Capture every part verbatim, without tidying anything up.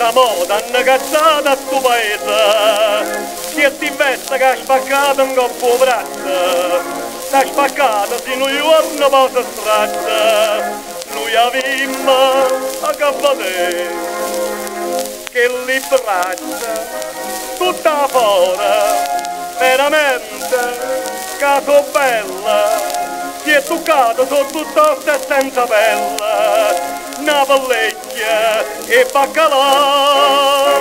sta moda hanno cazzata a sto paese, che ti veste che ha spaccato un coppo braccio, sta spaccato se non giorno posa strada, noi avevamo a cappate, che li braccia, tutta fora, veramente, caso bella, si è toccato sotto tosta e senza pelle, una pellecchia e baccalà.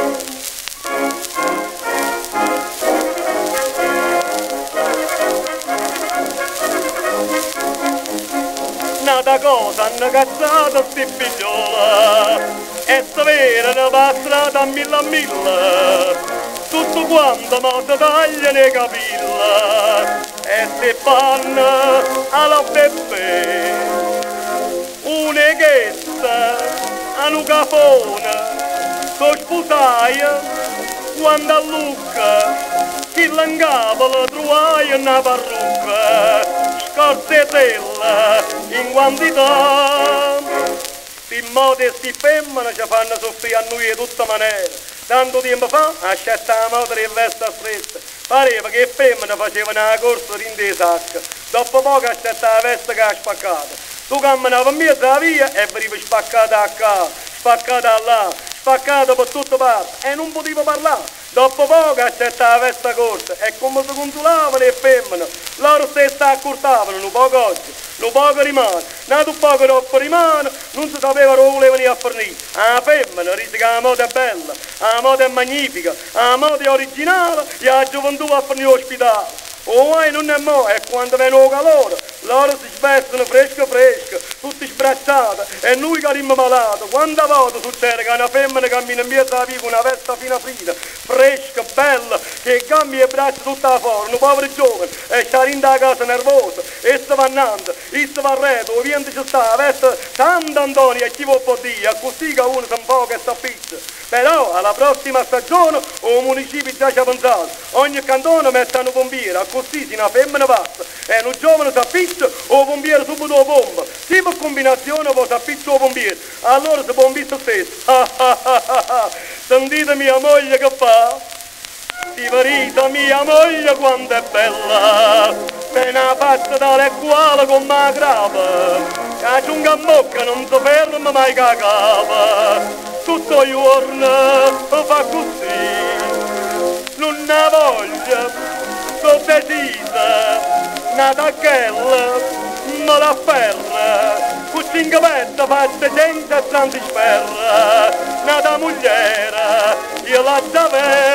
Nata cosa hanno cazzato sti figliola, e saperano per strada a mille a mille, tutto quanto ma si tagliano i capelli, e si fanno alla Beppe, una ghetta, a un capone, so sposaia, quando a Lucca, chi l'angava la trovai una parrucca, scorsetella in quantità, sti modi e sti femmine ci fanno soffrire a noi di tutta maniera. Tanto tempo fa, a scelta la moto in veste stretta, pareva che le femmine facevano una corsa in dei sacchi, dopo poco a scelta la veste che ha spaccato. Tu camminava in mezzo alla via e veniva spaccata a qua, spaccata là, spaccata per tutte parti e non potevo parlare. Dopo poco a scelta la veste corsa e come si consolavano le femmine, loro stesse accurtavano un poco oggi, un poco rimane, nato un poco troppo rimane, non si sapeva dove volevano a fornire. La femmina dice che la moda è bella, la moda è magnifica, la moda è originale e la gioventù a fornire ospitale. Ormai non è mo, e quando viene il calore, loro si svestono fresco fresco, tutti sbracciati, e noi che siamo malati, quante volte succede che una femmina cammina in mezzo alla via con una veste fina fina, fresca, bella, che cambia le braccia tutta fuori, un povero giovane, e sta in da casa nervosa, e si va annando, e si va a reto, il vento ci sta, la veste Sant'Antonio, e chi vuol dire, così che uno si infoca e si appiccia. Però alla prossima stagione il municipio già ci ha pensato, ogni cantone mette un pompiere, così se una femmina passa e un giovane si appiccia, il pompiere subito lo bomba. Se per combinazione poi si appiccia il pompiere, allora si bombista stesso. Sentite mia moglie che fa? Di verità mia moglie quanto è bella, appena fatta dalle quale con la grava, che giunga a mocca non si ferma mai cagava. Tutto il giorno fa così, non ne voglio, sono decisa, nata quella, me la afferra, con cinque pezzi fatte cento e tanti sferra, nata moglie, io la sapevo.